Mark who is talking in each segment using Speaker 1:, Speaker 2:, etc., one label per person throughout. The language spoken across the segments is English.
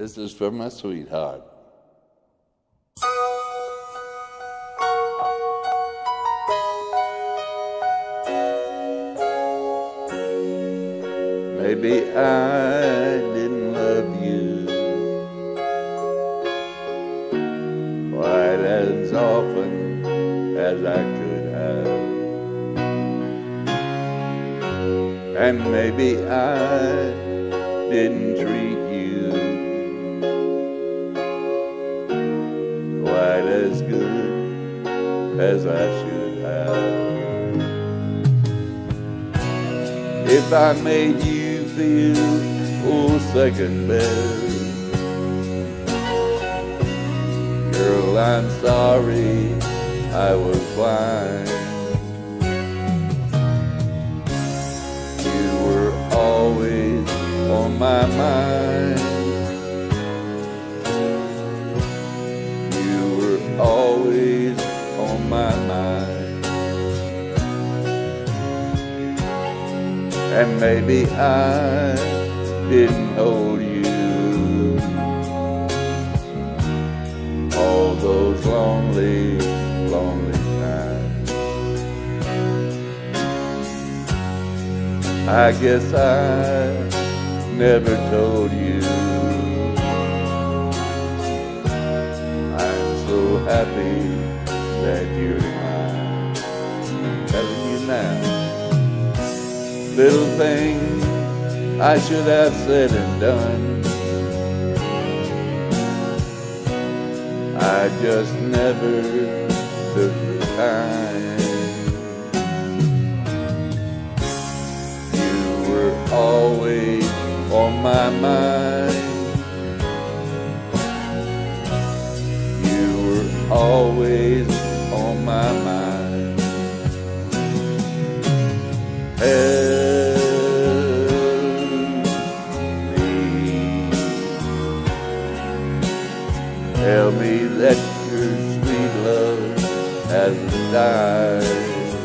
Speaker 1: This is for my sweetheart. Maybe I didn't love you quite as often as I could have, and maybe I didn't treat you quite as good as I should have. If I made you feel second best, girl, I'm sorry I was blind. You were always on my mind. You were always on my mind. And maybe I didn't hold you all those lonely, lonely times. I guess I never told you I'm so happy that you're mine. I'm telling you now, little things I should have said and done, I just never took the time. You were always on my mind. You were always on my mind. Tell me that your sweet love hasn't died.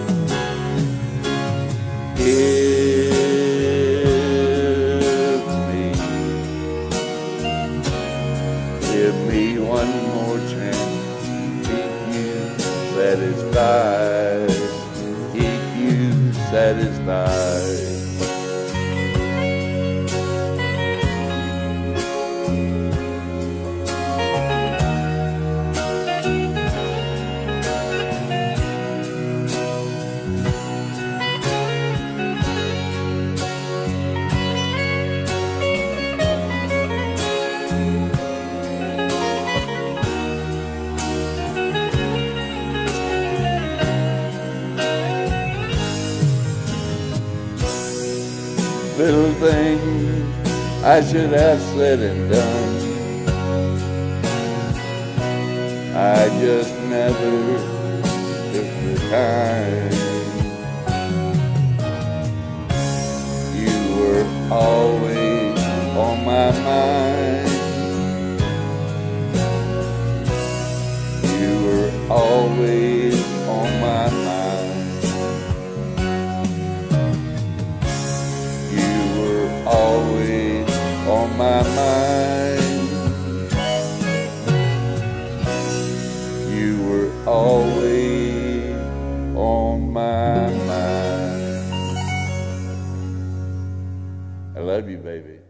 Speaker 1: Give me one more chance. Keep you satisfied. Keep you satisfied. Little things I should have said and done, I just never took the time. You were always on my mind. You were always on my mind. Always on my mind. You were always on my mind. I love you, baby.